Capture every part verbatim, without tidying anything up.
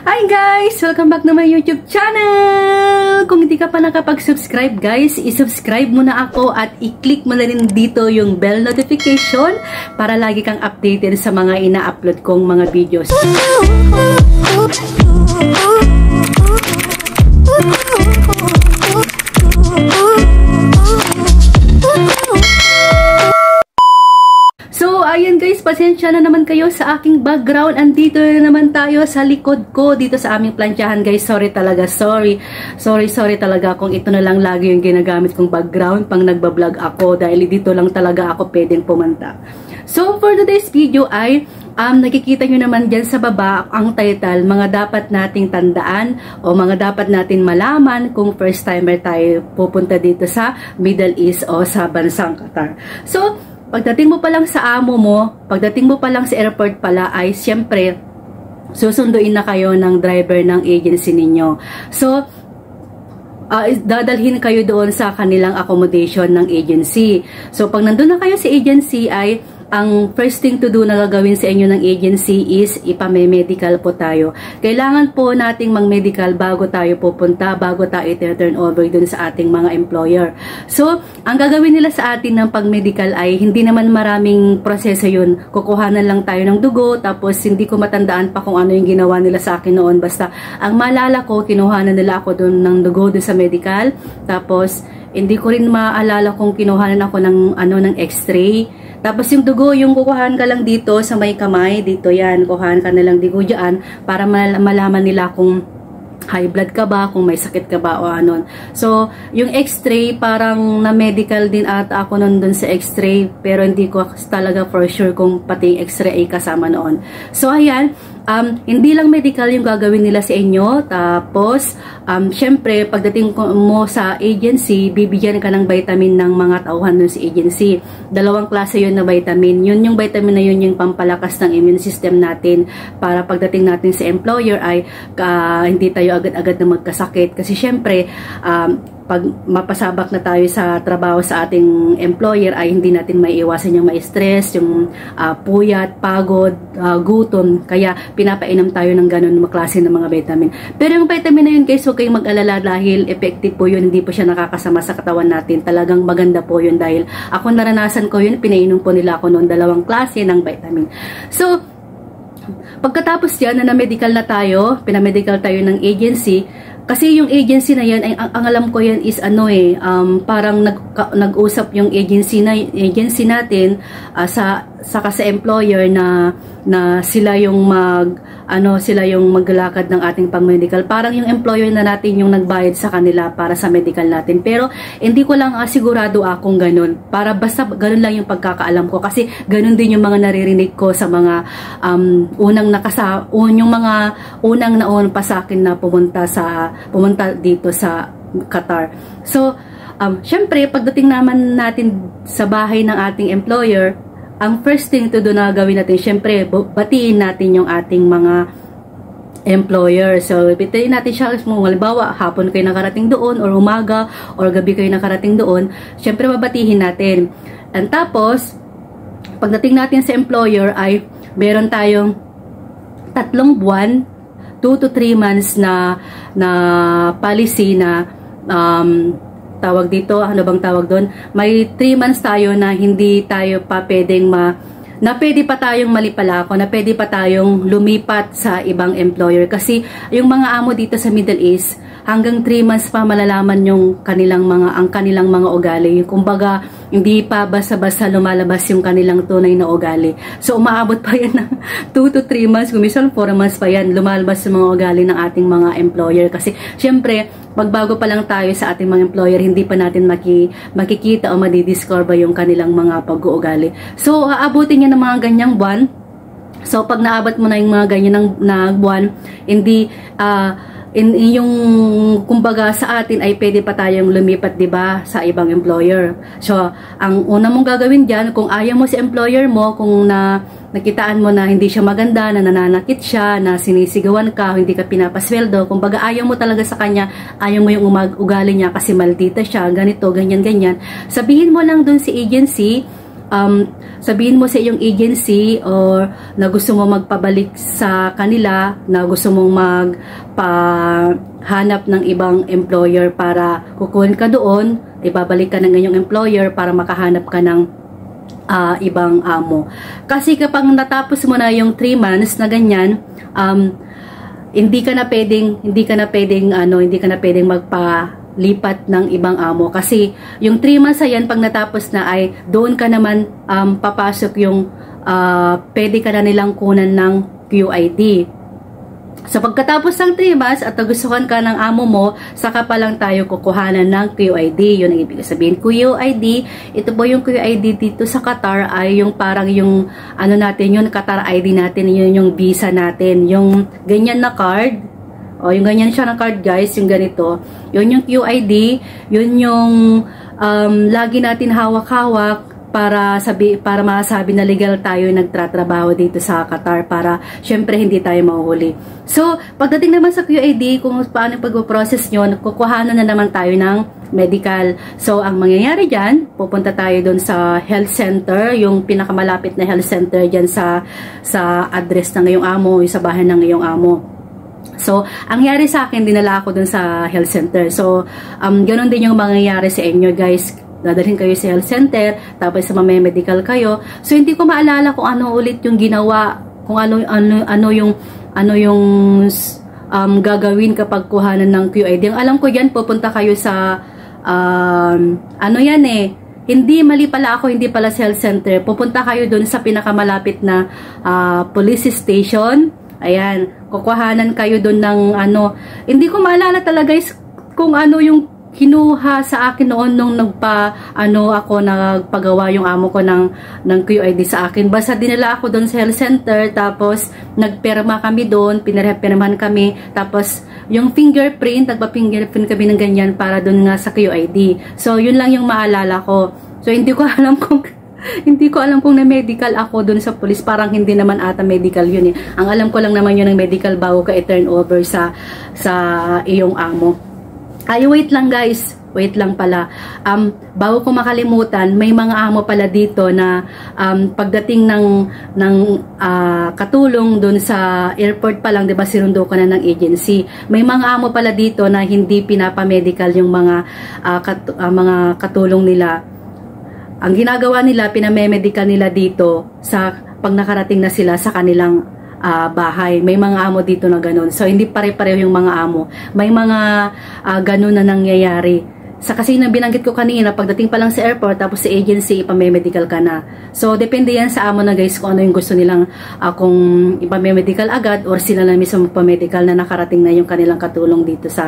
Hi guys! Welcome back na my YouTube channel! Kung hindi ka pa nakapag-subscribe guys, i-subscribe mo na ako at i-click mo na rin dito yung bell notification para lagi kang updated sa mga ina-upload kong mga videos. So, ayan guys, pasensya na naman kayo sa aking background. Andito na naman tayo sa likod ko, dito sa aming plantsahan guys. Sorry talaga, sorry. Sorry, sorry talaga kung ito na lang lagi yung ginagamit kong background pang nagbablog ako. Dahil dito lang talaga ako pwedeng pumunta. So, for today's video ay, um, nakikita nyo naman dyan sa baba ang title, mga dapat nating tandaan o mga dapat natin malaman kung first timer tayo pupunta dito sa Middle East o sa bansang Qatar. So, pagdating mo pa lang sa amo mo, pagdating mo pa lang sa airport pala ay siyempre susunduin na kayo ng driver ng agency ninyo. So, uh, dadalhin kayo doon sa kanilang accommodation ng agency. So, pag nandun na kayo sa agency ay ang first thing to do na gagawin sa inyo ng agency is ipame-medical po tayo. Kailangan po nating mag-medical bago tayo pupunta, bago tayo i-turn over dun sa ating mga employer. So, ang gagawin nila sa atin ng pag-medical ay hindi naman maraming proseso yun. Kukuhanan lang tayo ng dugo, tapos hindi ko matandaan pa kung ano yung ginawa nila sa akin noon. Basta, ang maalala ko, kinuhanan nila ako dun ng dugo dun sa medical. Tapos, hindi ko rin maalala kung kinuhanan ako ng, ano, ng x-ray. Tapos yung dugo, yung kukuhaan ka lang dito sa may kamay, dito yan, kukuhaan ka na lang dugo dyan para mal malaman nila kung high blood ka ba, kung may sakit ka ba o anon. So, yung x-ray, parang na-medical din ata ako nun dun sa x-ray, pero hindi ko talaga for sure kung pati x-ray ay kasama noon. So, ayan, um, hindi lang medical yung gagawin nila sa inyo, tapos, um, syempre, pagdating mo sa agency, bibigyan ka ng vitamin ng mga tauhan dun sa agency. Dalawang klase yun na vitamin. Yun yung vitamin na yun yung pampalakas ng immune system natin para pagdating natin sa employer ay uh, hindi tayo agad-agad na magkasakit. Kasi syempre, um, pag mapasabak na tayo sa trabaho sa ating employer ay hindi natin maiiwasan yung ma-stress, yung uh, puyat, pagod, uh, gutom. Kaya pinapainom tayo ng ganun mga klase ng mga vitamin. Pero yung vitamin na yun guys, huwag kayong mag-alala dahil effective po yun, hindi po siya nakakasama sa katawan natin. Talagang maganda po yun dahil ako naranasan ko yun, pinainom po nila ako noon dalawang klase ng vitamin. So, pagkatapos yan na na-medical na tayo, pinamedical tayo ng agency, kasi yung agency na yan, ay, ang, ang alam ko yan is ano eh, um, parang nag, nag-usap yung agency, na, agency natin uh, sa, saka sa employer na, na sila yung mag, ano, sila yung maglalakad ng ating pang-medical. Parang yung employer na natin yung nagbayad sa kanila para sa medical natin. Pero hindi ko lang uh, sigurado akong ganun. Para basta ganun lang yung pagkakaalam ko. Kasi ganun din yung mga naririnig ko sa mga um, unang nakasa, un, yung mga unang naon pa sa akin na pumunta sa pumunta dito sa Qatar. So, um, syempre, pagdating naman natin sa bahay ng ating employer, ang first thing to do na gawin natin, syempre, batiin natin yung ating mga employer. So, batiin natin siya, halimbawa, hapon kayo nakarating doon, or umaga, or gabi kayo nakarating doon, syempre, babatihin natin. And tapos, pagdating natin sa employer ay, meron tayong tatlong buwan, two to three months na na policy na um, tawag dito, ano bang tawag doon? May three months tayo na hindi tayo pa pwedeng ma na pwede pa tayong malipalako, na pwede pa tayong lumipat sa ibang employer. Kasi yung mga amo dito sa Middle East, hanggang three months pa malalaman yung kanilang mga, ang kanilang mga ugali. Kumbaga, hindi pa basta-basta lumalabas yung kanilang tunay na ugali. So, umaabot pa yan ng two to three months, kumisan four months pa yan, lumalabas yung mga ugali ng ating mga employer. Kasi, syempre, pagbago pa lang tayo sa ating mga employer, hindi pa natin maki, makikita o madidiscover yung kanilang mga pag-uugali. So, aabutin niya ng mga ganyang buwan. So, pag naabot mo na yung mga ganyan na buwan, hindi, ah, uh, In, in yung kumbaga sa atin ay pwede pa tayong lumipat, 'di ba, sa ibang employer. So, ang una mong gagawin diyan, kung ayaw mo si employer mo, kung na nakitaan mo na hindi siya maganda, na nananakit siya, na sinisigawan ka, hindi ka pinapasweldo, kumbaga ayaw mo talaga sa kanya, ayaw mo yung umag ugali niya kasi maldita siya, ganito, ganyan, ganyan. Sabihin mo lang dun si agency um, sabihin mo sa iyong agency or na gusto mo magpabalik sa kanila, na gusto mong magpahanap ng ibang employer para kukunin ka doon, ibabalik ka ng iyong employer para makahanap ka ng uh, ibang amo. Kasi kapag natapos mo na yung three months na ganyan, um, hindi ka na pwedeng, hindi ka na pwedeng, ano, hindi ka na pwedeng magpa lipat ng ibang amo kasi yung three months ayan pag natapos na ay doon ka naman um, papasok yung uh, pwede ka na nilang kunan ng Q I D. So pagkatapos ng three months at nagustuhan ka ng amo mo, saka pa lang tayo kukuhanan ng Q I D. Yun ang ibig sabihin. Q I D, ito po yung Q I D dito sa Qatar ay yung parang yung ano natin, yung Qatar I D natin, yun yung visa natin, yung ganyan na card. O, yung ganyan siya na card guys, yung ganito. Yun yung Q I D, yun yung um, lagi natin hawak-hawak para sabi para masabi na legal tayo nagtratrabaho dito sa Qatar para syempre hindi tayo mahuhuli. So, pagdating naman sa Q I D, kung paano pag-process nyo, kukuhanan na naman tayo ng medical. So, ang mangyayari dyan, pupunta tayo doon sa health center, yung pinakamalapit na health center dyan sa, sa address ng iyong amo, yung sa bahay ng iyong amo. So, ang nangyari sa akin, dinala ako dun sa health center. So, um, ganun din yung mangyayari sa inyo guys. Dadalhin kayo sa health center, tapos sa mamay-medical kayo. So, hindi ko maalala kung ano ulit yung ginawa, kung ano, ano, ano yung, ano yung um, gagawin kapag kuhanan ng Q I D. Ang alam ko yan, pupunta kayo sa, um, ano yan eh, hindi, mali pala ako, hindi pala sa health center. Pupunta kayo dun sa pinakamalapit na uh, police station. Ayan, kukuhanan kayo doon ng ano, hindi ko maalala talaga guys kung ano yung kinuha sa akin noon nung nagpa, ano ako, nagpagawa yung amo ko ng, ng Q I D sa akin. Basta dinala ako doon sa health center, tapos nagperma kami doon, pinirmahan kami, tapos yung fingerprint, nagpa-fingerprint kami ng ganyan para doon nga sa Q I D. So, yun lang yung maalala ko. So, hindi ko alam kung hindi ko alam kung na-medical ako dun sa police. Parang hindi naman ata medical yun eh. Ang alam ko lang naman yun ng medical bago ka i-turn over sa, sa iyong amo. Ay, wait lang guys. Wait lang pala. Um, bago ko makalimutan, may mga amo pala dito na um, pagdating ng, ng uh, katulong dun sa airport pa lang, diba sinundo ka na ng agency. May mga amo pala dito na hindi pinapamedical yung mga, uh, kat uh, mga katulong nila. Ang ginagawa nila, pinamemedical nila dito sa pag nakarating na sila sa kanilang uh, bahay. May mga amo dito na ganun. So, hindi pare-pareho yung mga amo. May mga uh, ganun na nangyayari. Sa kasi na binanggit ko kanina, pagdating pa lang sa airport, tapos sa agency, ipamemedical ka na. So, depende yan sa amo na guys kung ano yung gusto nilang, uh, kung ipamemedical agad or sila na mismo magpamedical na nakarating na yung kanilang katulong dito sa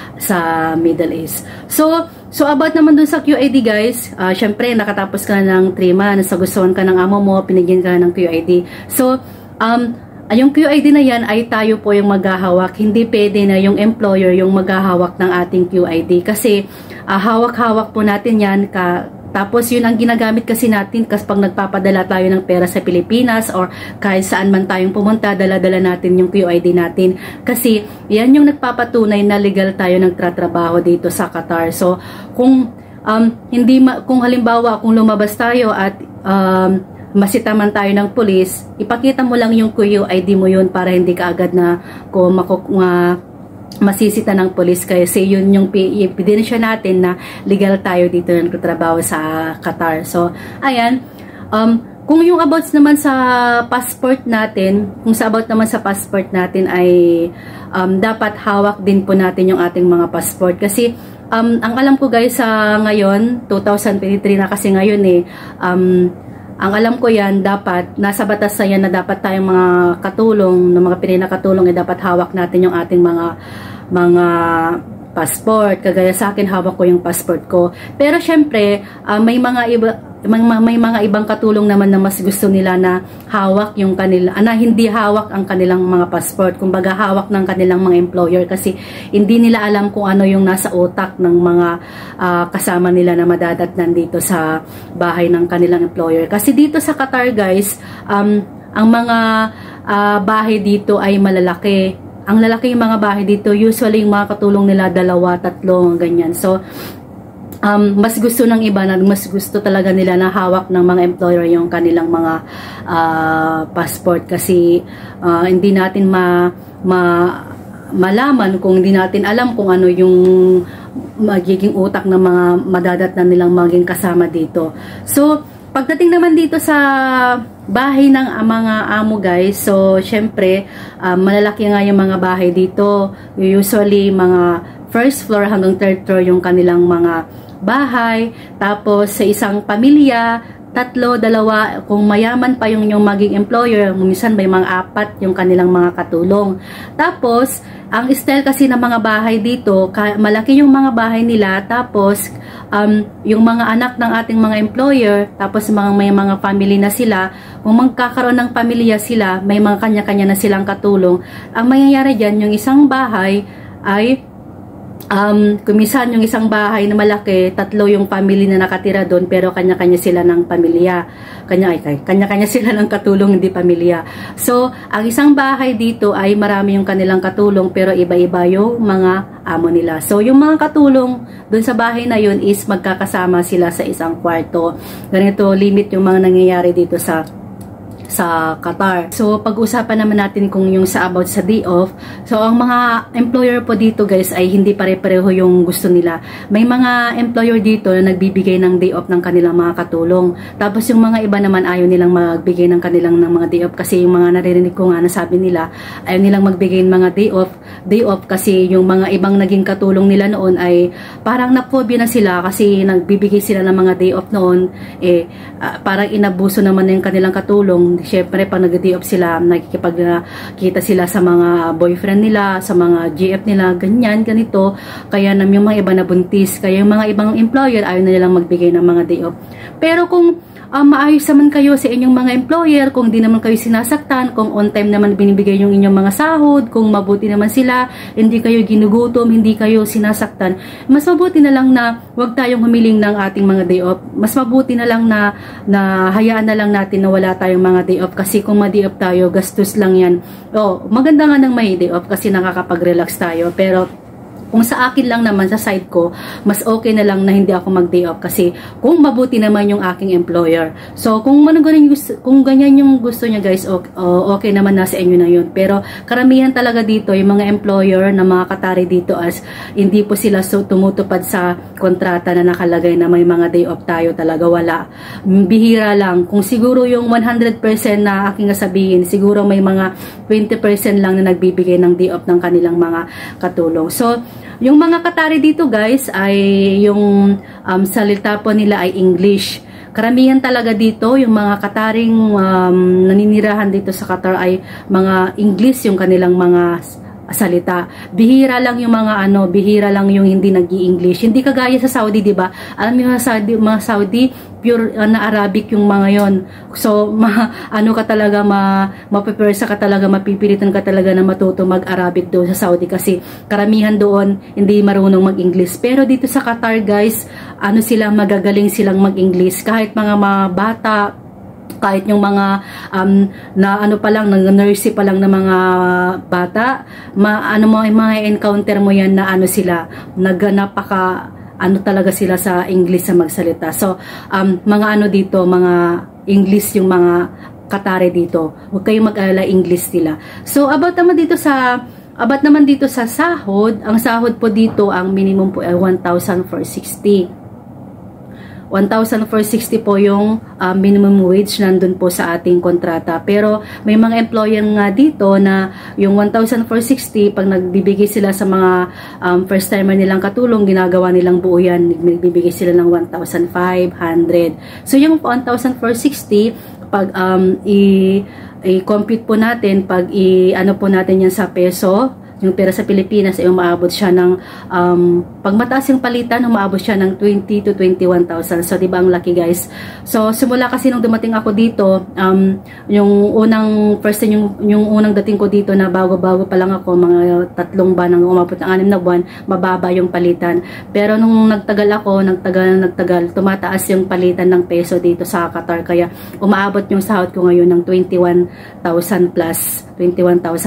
sa Middle East. So, so about naman dun sa Q I D guys, uh, syempre nakatapos ka ng three months, nagustuhan ka ng amo mo, pinigyan ka ng Q I D. So, um, yung Q I D na yan ay tayo po yung maghahawak. Hindi pwede na yung employer yung maghahawak ng ating Q I D. Kasi uh, hawak-hawak po natin yan. Ka, tapos yun ang ginagamit kasi natin kasi pag nagpapadala tayo ng pera sa Pilipinas or kahit saan man tayong pumunta, dala-dala natin yung Q I D natin. Kasi yan yung nagpapatunay na legal tayo nagtratrabaho dito sa Qatar. So kung um, hindi ma kung halimbawa kung lumabas tayo at um, masita man tayo ng pulis, ipakita mo lang yung Q I D mo yun para hindi ka agad na kung makuk uh, masisita ng pulis kasi yun yung ebidensya natin na legal tayo dito nagtatrabaho sa Qatar. So, ayan. Um, kung yung about naman sa passport natin, kung sa about naman sa passport natin ay um, dapat hawak din po natin yung ating mga passport. Kasi um, ang alam ko guys sa ngayon, two thousand twenty-three na kasi ngayon eh, um, ang alam ko yan, dapat, nasa batas na yan na dapat tayong mga katulong, ng mga pinakatulong, eh, dapat hawak natin yung ating mga, mga passport. Kagaya sa akin, hawak ko yung passport ko. Pero syempre, uh, may mga iba, may, may mga ibang katulong naman na mas gusto nila na hawak yung kanila, na hindi hawak ang kanilang mga passport. Kumbaga, hawak ng kanilang mga employer kasi hindi nila alam kung ano yung nasa utak ng mga uh, kasama nila na madadatnan dito sa bahay ng kanilang employer. Kasi dito sa Qatar guys, um, ang mga uh, bahay dito ay malalaki. Ang lalaki yung mga bahay dito, usually yung mga katulong nila dalawa, tatlo, ganyan. So, Um, mas gusto ng iba na mas gusto talaga nila na hawak ng mga employer yung kanilang mga uh, passport kasi uh, hindi natin ma, ma malaman kung hindi natin alam kung ano yung magiging utak ng mga madadatnan nilang maging kasama dito. So pagdating naman dito sa bahay ng uh, mga amo guys, so syempre uh, malalaki nga yung mga bahay dito, usually mga first floor hanggang third floor yung kanilang mga bahay. Tapos sa isang pamilya, tatlo, dalawa, kung mayaman pa yung yung maging employer, minsan may mga apat yung kanilang mga katulong. Tapos ang style kasi ng mga bahay dito, malaki yung mga bahay nila, tapos um, yung mga anak ng ating mga employer, tapos mga, may mga family na sila, kung magkakaroon ng pamilya sila, may mga kanya-kanya na silang katulong. Ang mangyayari dyan, yung isang bahay ay Um, kumisan yung isang bahay na malaki, tatlo yung family na nakatira doon, pero kanya-kanya sila ng pamilya. Kanya, ay, kanya-kanya sila ng katulong, hindi pamilya. So, ang isang bahay dito ay marami yung kanilang katulong, pero iba-iba yung mga amo nila. So, yung mga katulong doon sa bahay na yun is magkakasama sila sa isang kwarto. Ganito, limit yung mga nangyayari dito sa sa Qatar. So, pag-usapan naman natin kung yung sa about sa day off. So, ang mga employer po dito guys ay hindi pare-pareho yung gusto nila. May mga employer dito na nagbibigay ng day off ng kanilang mga katulong. Tapos yung mga iba naman ayaw nilang magbigay ng kanilang ng mga day off kasi yung mga naririnig ko nga na sabi nila ayaw nilang magbigay ng mga day off. Day off kasi yung mga ibang naging katulong nila noon ay parang na-phobia na sila kasi nagbibigay sila ng mga day off noon. Eh, uh, parang inabuso naman na yung kanilang katulong. Siyempre, pag nag-day off sila, nakikipagkita sila sa mga boyfriend nila, sa mga G F nila, ganyan, ganito. Kaya nam yung mga iba na buntis. Kaya yung mga ibang employer, ayaw na nilang magbigay ng mga day off. Pero kung um, maayos naman kayo sa inyong mga employer, kung di naman kayo sinasaktan, kung on time naman binibigay yung inyong mga sahod, kung mabuti naman sila, hindi kayo ginugutom, hindi kayo sinasaktan, mas mabuti na lang na huwag tayong humiling ng ating mga day off. Mas mabuti na lang na, na hayaan na lang natin na wala tayong mga day off kasi kung ma-day off tayo, gastos lang yan. Oh, maganda nga ng may day off kasi nakakapag-relax tayo, pero kung sa akin lang naman, sa side ko, mas okay na lang na hindi ako mag-day off kasi kung mabuti naman yung aking employer. So, kung, ano, ganyan, kung ganyan yung gusto niya guys, okay, okay naman nasa inyo na yun. Pero karamihan talaga dito, yung mga employer na mga katari dito as hindi po sila so, tumutupad sa kontrata na nakalagay na may mga day off tayo, talaga wala. Bihira lang. Kung siguro yung one hundred percent na aking sabihin, siguro may mga twenty percent lang na nagbibigay ng day off ng kanilang mga katulong. So, yung mga Qatari dito guys ay yung um, salita po nila ay English. Karamihan talaga dito yung mga Qataring um, naninirahan dito sa Qatar ay mga English yung kanilang mga salita. Bihira lang yung mga ano, bihira lang yung hindi nag-i-English. Hindi kagaya sa Saudi, 'di ba? Alam niyo sa Saudi, mga Saudi pure uh, na Arabic yung mga 'yon. So, ma, ano ka talaga ma mapipersa ka talaga, mapipilitan ka talaga na matuto mag-Arabic doon sa Saudi kasi karamihan doon hindi marunong mag-English. Pero dito sa Qatar, guys, ano sila, magagaling silang mag-English kahit mga mga bata, kahit yung mga um, na ano pa lang, nag-nurse pa lang na mga bata, ma, ano mo, mga encounter mo yan na ano sila, nag-napaka ano talaga sila sa English sa magsalita. So, um, mga ano dito, mga English yung mga Qatari dito. Huwag kayong mag-alala, English sila. So, about naman dito sa about naman dito sa sahod, ang sahod po dito, ang minimum po ay one thousand four hundred sixty. one thousand four hundred sixty po yung uh, minimum wage nandun po sa ating kontrata. Pero may mga employer nga dito na yung one thousand four hundred sixty, pag nagbibigay sila sa mga um, first timer nilang katulong, ginagawa nilang buo yan, nagbibigay sila ng one thousand five hundred. So yung one thousand four hundred sixty, pag um, i- i-compute po natin, pag i- ano po natin yan sa peso, yung pera sa Pilipinas ay umaabot siya ng um, pag mataas yung palitan, umaabot siya ng twenty to twenty-one thousand. So, diba ang laki guys? So, simula kasi nung dumating ako dito, um, yung unang, first time, yung, yung unang dating ko dito na bago-bago pa lang ako, mga tatlong ba nang umabot ng anim na buwan, mababa yung palitan. Pero nung nagtagal ako, nagtagal, nagtagal, tumataas yung palitan ng peso dito sa Qatar. Kaya umaabot yung sahod ko ngayon ng twenty-one thousand plus, twenty-one thousand.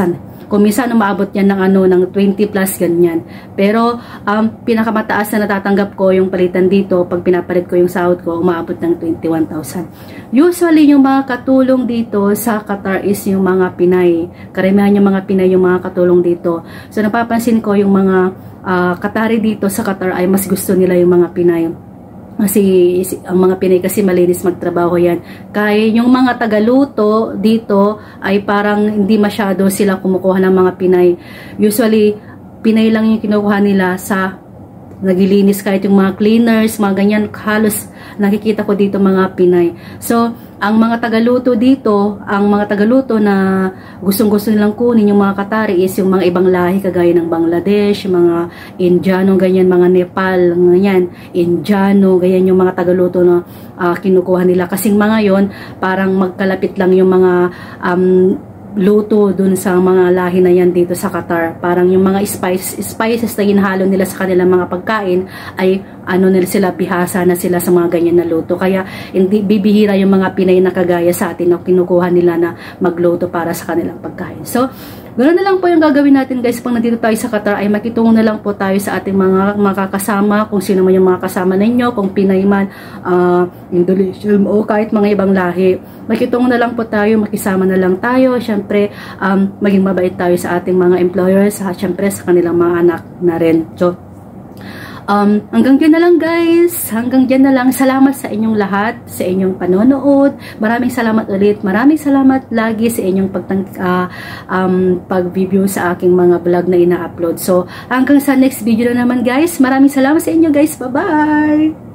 Kung minsan umaabot yan ng ano ng twenty plus ganyan. Pero um, pinakamataas na natatanggap ko yung palitan dito pag pinapalit ko yung sahod ko, umaabot ng twenty-one thousand. Usually yung mga katulong dito sa Qatar is yung mga Pinay. Karamihan yung mga Pinay yung mga katulong dito. So napapansin ko yung mga uh, Qatari dito sa Qatar ay mas gusto nila yung mga Pinay. Kasi ang mga Pinay kasi malinis magtrabaho yan. Kaya yung mga tagaluto dito ay parang hindi masyado sila kumukuha ng mga Pinay. Usually, Pinay lang yung kinukuha nila sa naglilinis, kahit yung mga cleaners, mga ganyan, halos nakikita ko dito mga Pinay. So, ang mga tagaluto dito, ang mga tagaluto na gustong-gusto nilang kunin yung mga Qatari is yung mga ibang lahi kagaya ng Bangladesh, yung mga Indiano, ganyan, mga Nepal, ganyan, Indiano, ganyan yung mga tagaluto na uh, kinukuha nila. Kasing mga yon parang magkalapit lang yung mga um, luto dun sa mga lahi na yan dito sa Qatar. Parang yung mga spice, spices na hinahalo nila sa kanilang mga pagkain ay ano nila sila, bihasa na sila sa mga ganyan na luto. Kaya hindi bibihira yung mga Pinay na kagaya sa atin na kinukuha nila na magluto para sa kanilang pagkain. So, ganoon na lang po yung gagawin natin guys pag nandito tayo sa Qatar, ay makitungo na lang po tayo sa ating mga makakasama, kung sino man yung mga kasama ninyo, kung Pinay man, uh, Indonesian o kahit mga ibang lahi. Makitungo na lang po tayo, makisama na lang tayo. Syempre, um, maging mabait tayo sa ating mga employers, ha, syempre sa kanilang mga anak na rin. So, Um, hanggang dyan na lang guys, hanggang dyan na lang. Salamat sa inyong lahat, sa inyong panonood. Maraming salamat ulit, maraming salamat lagi sa inyong pagtang, uh, um, pag-view sa aking mga vlog na ina-upload. So hanggang sa next video na naman guys, maraming salamat sa inyo guys, bye bye.